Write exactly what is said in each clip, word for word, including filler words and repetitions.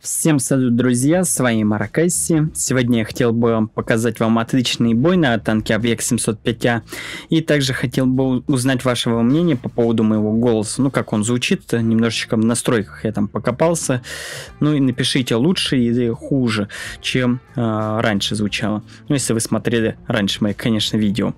Всем салют, друзья, с вами Маракайси. Сегодня я хотел бы показать вам отличный бой на танке Объект семьсот пять А. И также хотел бы узнать вашего мнения по поводу моего голоса. Ну, как он звучит, немножечко в настройках я там покопался. Ну и напишите, лучше или хуже, чем э, раньше звучало. Ну, если вы смотрели раньше мои, конечно, видео.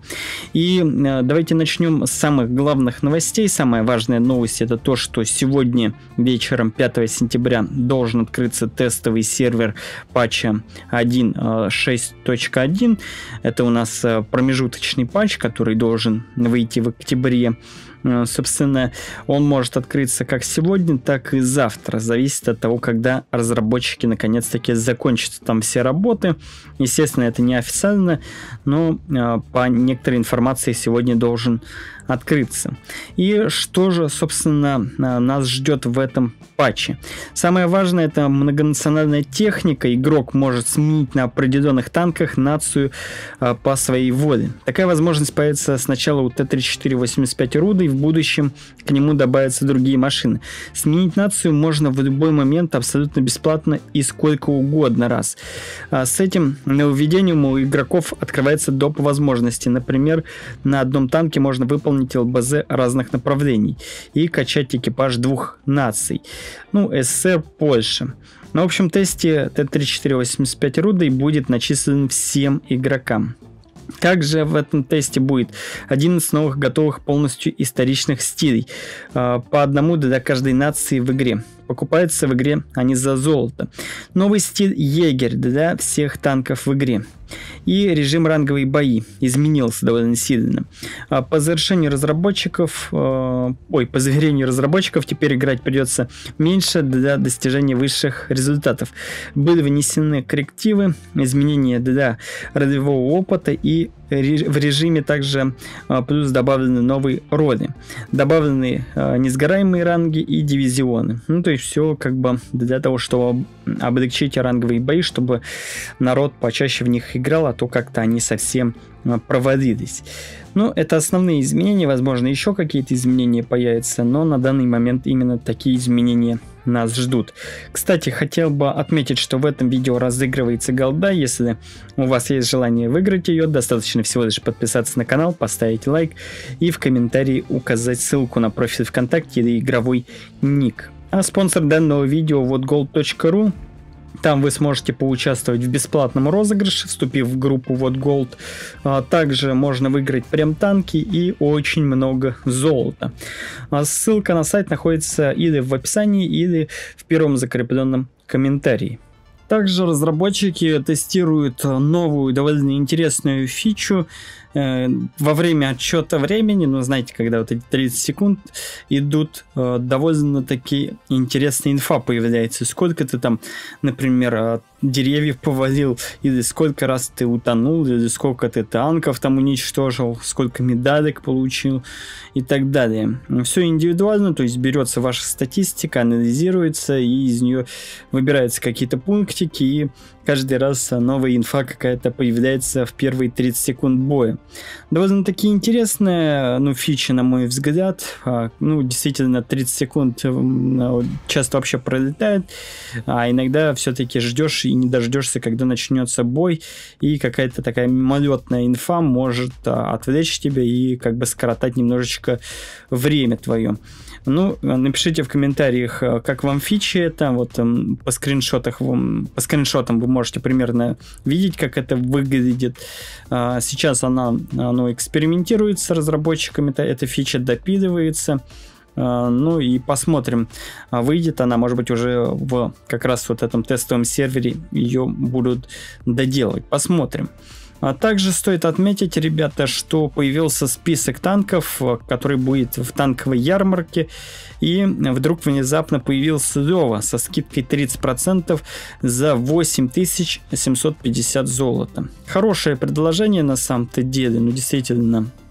И э, давайте начнем с самых главных новостей. Самая важная новость — это то, что сегодня вечером, пятого сентября, должен открыться тестовый сервер патча один точка шесть точка один. Это у нас промежуточный патч, который должен выйти в октябре. Собственно, он может открыться как сегодня, так и завтра. Зависит от того, когда разработчики наконец-таки закончат там все работы. Естественно, это не официально, но по некоторой информации сегодня должен открыться. И что же, собственно, нас ждет в этом патче? Самое важное — это многонациональная техника. Игрок может сменить на определенных танках нацию а, по своей воле. Такая возможность появится сначала у Т тридцать четыре восемьдесят пять Руда, и в будущем к нему добавятся другие машины. Сменить нацию можно в любой момент абсолютно бесплатно и сколько угодно раз. А с этим нововведением у игроков открывается доп. Возможности. Например, на одном танке можно выполнить Л Б З разных направлений и качать экипаж двух наций. Ну, СССР, Польша. Но в общем тесте Т тридцать четыре восемьдесят пять Рудой будет начислен всем игрокам. Также в этом тесте будет одиннадцать новых готовых полностью историчных стилей, по одному для каждой нации в игре. Покупаются в игре они за золото. Новый стиль Егерь для всех танков в игре. И режим ранговые бои изменился довольно сильно. По завершению разработчиков, ой, по заверению разработчиков, теперь играть придется меньше для достижения высших результатов. Были внесены коррективы, изменения для ролевого опыта, и в режиме также плюс добавлены новые роли. Добавлены несгораемые ранги и дивизионы. Ну, то есть все как бы для того, чтобы облегчить ранговые бои, чтобы народ почаще в них играл, а то как-то они совсем провалились. Ну, это основные изменения. Возможно, еще какие-то изменения появятся, но на данный момент именно такие изменения нас ждут. Кстати, хотел бы отметить, что в этом видео разыгрывается голда. Если у вас есть желание выиграть ее, достаточно всего лишь подписаться на канал, поставить лайк и в комментарии указать ссылку на профиль ВКонтакте или игровой ник. А спонсор данного видео вот голд точка ру. Там вы сможете поучаствовать в бесплатном розыгрыше, вступив в группу вот голд. Также можно выиграть прям танки и очень много золота. Ссылка на сайт находится или в описании, или в первом закрепленном комментарии. Также разработчики тестируют новую довольно интересную фичу э, во время отсчета времени. Ну, знаете, когда вот эти тридцать секунд идут, э, довольно-таки интересная инфа появляется. Сколько ты там, например, деревьев повалил, или сколько раз ты утонул, или сколько ты танков там уничтожил, сколько медалек получил и так далее. Все индивидуально, то есть берется ваша статистика, анализируется, и из нее выбираются какие-то пунктики, и каждый раз новая инфа какая-то появляется в первые тридцать секунд боя. Довольно-таки интересная, ну, фича, на мой взгляд. Ну, действительно, тридцать секунд часто вообще пролетает, а иногда все-таки ждешь и не дождешься, когда начнется бой, и какая-то такая мимолетная инфа может отвлечь тебя и как бы скоротать немножечко время твое. Ну, напишите в комментариях, как вам фичи это. Вот по скриншотах, по скриншотам вы можете примерно видеть, как это выглядит. Сейчас она, оно экспериментируется с разработчиками, эта фича допиливается. Ну и посмотрим, выйдет она, может быть, уже в как раз вот этом тестовом сервере ее будут доделывать. Посмотрим. А также стоит отметить, ребята, что появился список танков, который будет в танковой ярмарке, и вдруг внезапно появился Лева со скидкой тридцать процентов за восемь тысяч семьсот пятьдесят золота. Хорошее предложение на самом-то деле, ну действительно.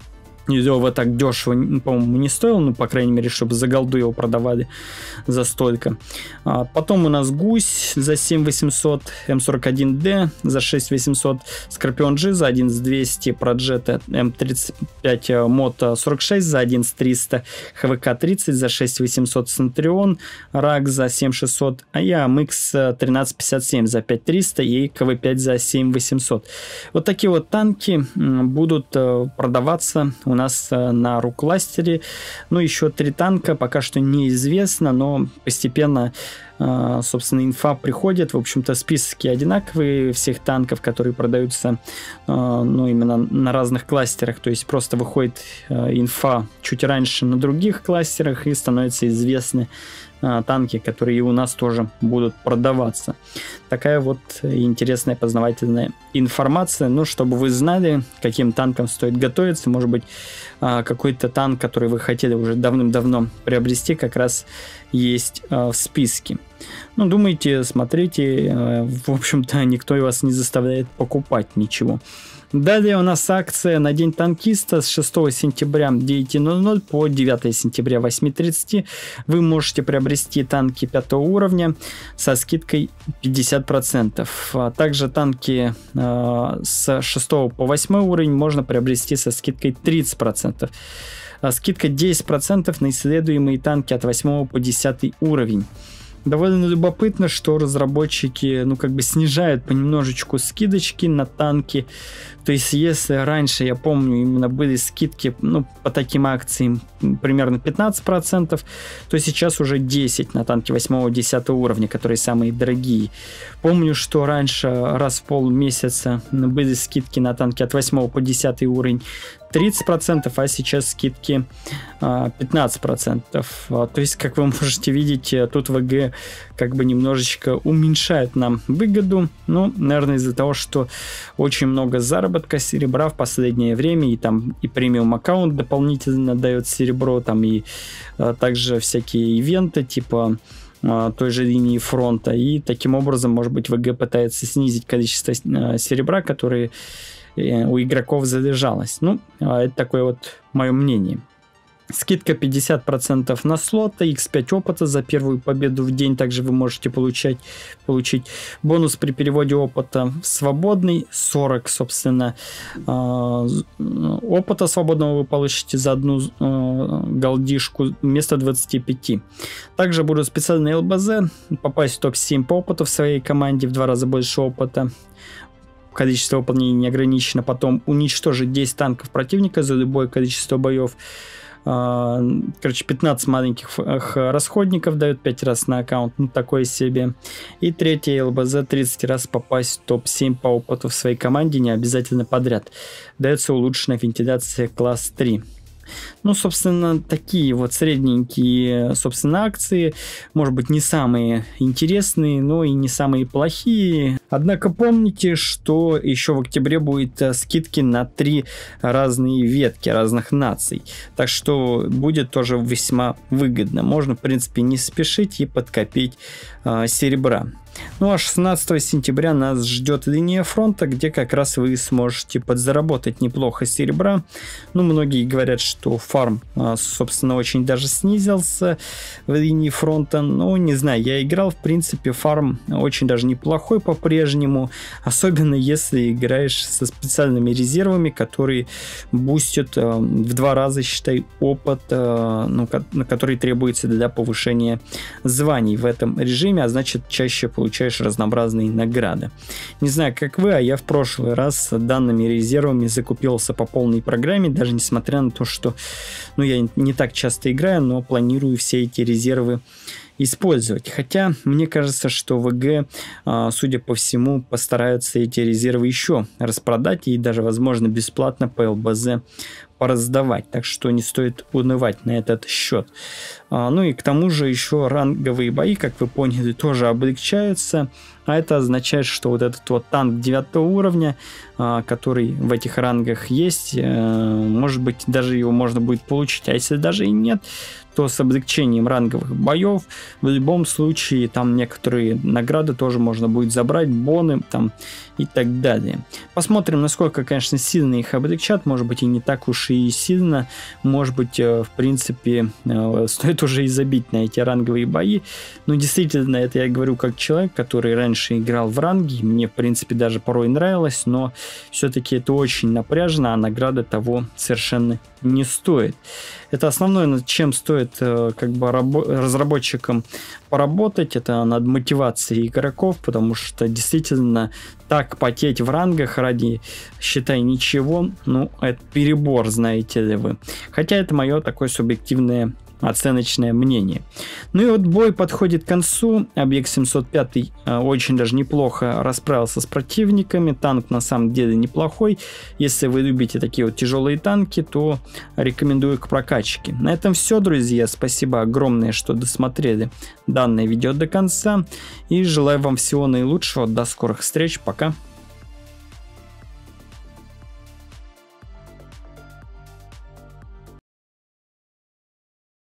его так дешево, по-моему, не стоил, ну, по крайней мере, чтобы за голду его продавали за столько. А потом у нас Гусь за семь восемьсот, эм сорок один дэ за шесть восемьсот, Скорпион G за одиннадцать двести, Проджета эм тридцать пять Moto сорок шесть за одиннадцать триста, ха вэ ка тридцать за шесть восемьсот, Центурион рак за семь шестьсот, а я эм икс тринадцать пятьдесят семь за пять триста и ка вэ пять за семь восемьсот. Вот такие вот танки будут продаваться у нас на Рукластере. Ну, еще три танка пока что неизвестно, но постепенно, собственно, инфа приходит. В общем-то, списки одинаковые всех танков, которые продаются, ну, именно на разных кластерах. То есть просто выходит инфа чуть раньше на других кластерах и становятся известны танки, которые и у нас тоже будут продаваться. Такая вот интересная познавательная информация. Ну, чтобы вы знали, каким танкам стоит готовиться. Может быть, какой-то танк, который вы хотели уже давным-давно приобрести, как раз есть в списке. Ну, думайте, смотрите. В общем-то, никто вас не заставляет покупать ничего. Далее у нас акция на День танкиста с шестого сентября девять ноль ноль по девятое сентября восемь тридцать. Вы можете приобрести танки пятого уровня со скидкой пятьдесят процентов. А также танки э, с шестого по восьмой уровень можно приобрести со скидкой тридцать процентов. А скидка десять процентов на исследуемые танки от восьмого по десятый уровень. Довольно любопытно, что разработчики, ну, как бы снижают понемножечку скидочки на танки. То есть, если раньше, я помню, именно были скидки, ну, по таким акциям примерно пятнадцать процентов, то сейчас уже десять процентов на танки восьмого-десятого уровня, которые самые дорогие. Помню, что раньше раз в полмесяца были скидки на танки от восьмого по десятый уровень тридцать процентов, а сейчас скидки пятнадцать процентов. То есть, как вы можете видеть, тут ВГ как бы немножечко уменьшает нам выгоду. Ну, наверное, из-за того, что очень много заработка серебра в последнее время, и там и премиум аккаунт дополнительно дает серебро, там и а, также всякие ивенты типа а, той же линии фронта, и таким образом, может быть, ВГ пытается снизить количество а, серебра, которые у игроков задержалось. Ну, это такое вот мое мнение. Скидка пятьдесят процентов на слоты, икс пять опыта за первую победу в день. Также вы можете получать, получить бонус при переводе опыта в свободный. сорок, собственно, опыта свободного вы получите за одну голдишку вместо двадцати пяти. Также будут специальные эл бэ зэ. Попасть в топ семь по опыту в своей команде, в два раза больше опыта. Количество выполнений не ограничено. Потом уничтожить десять танков противника за любое количество боев. Короче, пятнадцать маленьких расходников дают пять раз на аккаунт. Ну, такое себе. И третье эл бэ зэ тридцать раз попасть в топ семь по опыту в своей команде, не обязательно подряд. Дается улучшенная вентиляция класс три. Ну, собственно, такие вот средненькие, собственно, акции. Может быть, не самые интересные, но и не самые плохие. Однако помните, что еще в октябре будет скидки на три разные ветки разных наций. Так что будет тоже весьма выгодно. Можно, в принципе, не спешить и подкопить э, серебра. Ну а шестнадцатого сентября нас ждет линия фронта, где как раз вы сможете подзаработать неплохо серебра. Ну, многие говорят, что фарм, собственно, очень даже снизился в линии фронта. Ну, не знаю, я играл, в принципе, фарм очень даже неплохой по-прежнему. Особенно если играешь со специальными резервами, которые бустят в два раза, считай, опыт, ну, который требуется для повышения званий в этом режиме, а значит, чаще получается получаешь разнообразные награды. Не знаю, как вы, а я в прошлый раз данными резервами закупился по полной программе, даже несмотря на то, что ну, я не так часто играю, но планирую все эти резервы использовать. Хотя мне кажется, что ВГ, судя по всему, постараются эти резервы еще распродать и даже, возможно, бесплатно по эл бэ зэ пораздавать. Так что не стоит унывать на этот счет. Ну и к тому же еще ранговые бои, как вы поняли, тоже облегчаются. А это означает, что вот этот вот танк девятого уровня, который в этих рангах есть, может быть, даже его можно будет получить. А если даже и нет, то с облегчением ранговых боев в любом случае там некоторые награды тоже можно будет забрать, боны там и так далее. Посмотрим, насколько, конечно, сильно их облегчат, может быть и не так уж и сильно, может быть, в принципе, стоит уже и забить на эти ранговые бои. Но действительно, это я говорю как человек, который раньше играл в ранги, мне, в принципе, даже порой нравилось, но все-таки это очень напряжно, а награда того совершенно не стоит. Это основное, над чем стоит как бы разработчикам поработать, это над мотивацией игроков, потому что действительно так потеть в рангах ради, считай, ничего, ну, это перебор, знаете ли вы. Хотя это мое такое субъективное оценочное мнение. Ну и вот бой подходит к концу. Объект семьсот пять э, очень даже неплохо расправился с противниками. Танк на самом деле неплохой. Если вы любите такие вот тяжелые танки, то рекомендую к прокачке. На этом все, друзья. Спасибо огромное, что досмотрели данное видео до конца. И желаю вам всего наилучшего. До скорых встреч. Пока.